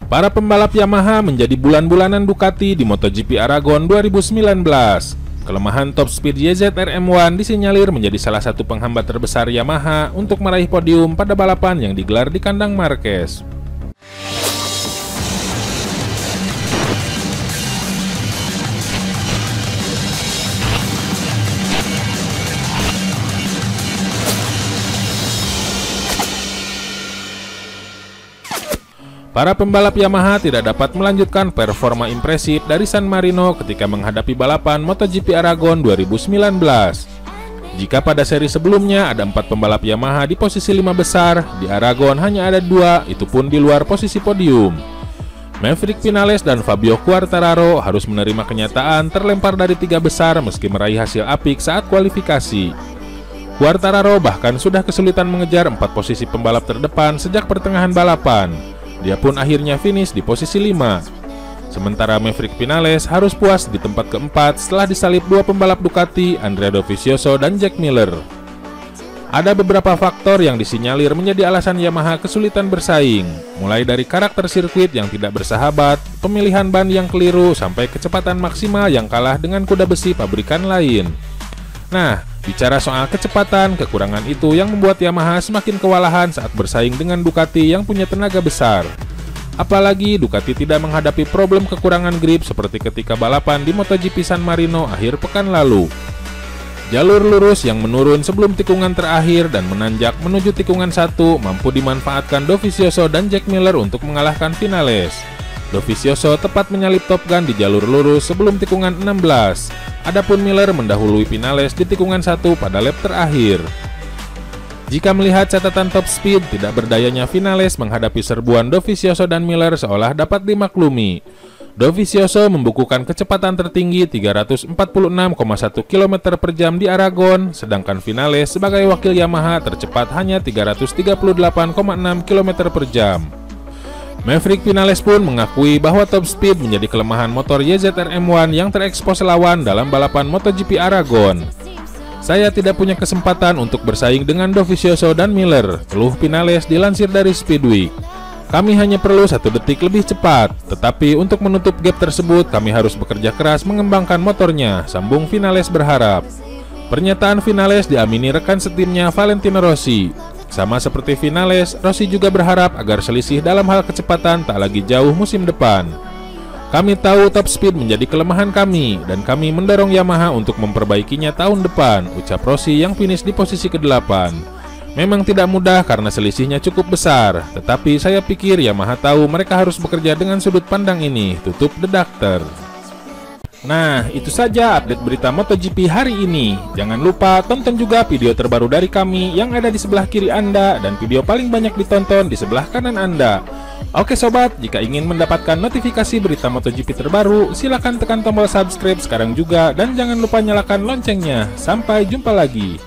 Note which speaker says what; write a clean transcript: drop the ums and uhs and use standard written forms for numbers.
Speaker 1: Para pembalap Yamaha menjadi bulan-bulanan Ducati di MotoGP Aragon 2019. Kelemahan top speed YZR-M1 disinyalir menjadi salah satu penghambat terbesar Yamaha untuk meraih podium pada balapan yang digelar di kandang Marquez. Para pembalap Yamaha tidak dapat melanjutkan performa impresif dari San Marino ketika menghadapi balapan MotoGP Aragon 2019. Jika pada seri sebelumnya ada 4 pembalap Yamaha di posisi 5 besar, di Aragon hanya ada 2, itu pun di luar posisi podium. Maverick Vinales dan Fabio Quartararo harus menerima kenyataan terlempar dari 3 besar meski meraih hasil apik saat kualifikasi. Quartararo bahkan sudah kesulitan mengejar 4 posisi pembalap terdepan sejak pertengahan balapan. Dia pun akhirnya finish di posisi 5. Sementara Maverick Vinales harus puas di tempat keempat setelah disalip 2 pembalap Ducati, Andrea Dovizioso dan Jack Miller. Ada beberapa faktor yang disinyalir menjadi alasan Yamaha kesulitan bersaing, mulai dari karakter sirkuit yang tidak bersahabat, pemilihan ban yang keliru, sampai kecepatan maksimal yang kalah dengan kuda besi pabrikan lain. Nah, bicara soal kecepatan, kekurangan itu yang membuat Yamaha semakin kewalahan saat bersaing dengan Ducati yang punya tenaga besar. Apalagi Ducati tidak menghadapi problem kekurangan grip seperti ketika balapan di MotoGP San Marino akhir pekan lalu. Jalur lurus yang menurun sebelum tikungan terakhir dan menanjak menuju tikungan 1 mampu dimanfaatkan Dovizioso dan Jack Miller untuk mengalahkan Vinales. Dovizioso tepat menyalip Top Gun di jalur lurus sebelum tikungan 16. Adapun Miller mendahului Vinales di tikungan 1 pada lap terakhir. Jika melihat catatan top speed, tidak berdayanya Vinales menghadapi serbuan Dovizioso dan Miller seolah dapat dimaklumi. Dovizioso membukukan kecepatan tertinggi 346,1 km per jam di Aragon, sedangkan Vinales sebagai wakil Yamaha tercepat hanya 338,6 km per jam. Maverick Vinales pun mengakui bahwa top speed menjadi kelemahan motor YZR-M1 yang terekspos lawan dalam balapan MotoGP Aragon. Saya tidak punya kesempatan untuk bersaing dengan Dovizioso dan Miller, keluh Vinales dilansir dari Speedweek. Kami hanya perlu 1 detik lebih cepat, tetapi untuk menutup gap tersebut kami harus bekerja keras mengembangkan motornya, sambung Vinales berharap. Pernyataan Vinales diamini rekan setimnya Valentino Rossi. Sama seperti Vinales, Rossi juga berharap agar selisih dalam hal kecepatan tak lagi jauh musim depan. Kami tahu top speed menjadi kelemahan kami, dan kami mendorong Yamaha untuk memperbaikinya tahun depan, ucap Rossi yang finish di posisi ke-8. Memang tidak mudah karena selisihnya cukup besar, tetapi saya pikir Yamaha tahu mereka harus bekerja dengan sudut pandang ini, tutup The Doctor. Nah, itu saja update berita MotoGP hari ini. Jangan lupa tonton juga video terbaru dari kami yang ada di sebelah kiri Anda dan video paling banyak ditonton di sebelah kanan Anda. Oke sobat, jika ingin mendapatkan notifikasi berita MotoGP terbaru, silakan tekan tombol subscribe sekarang juga dan jangan lupa nyalakan loncengnya. Sampai jumpa lagi.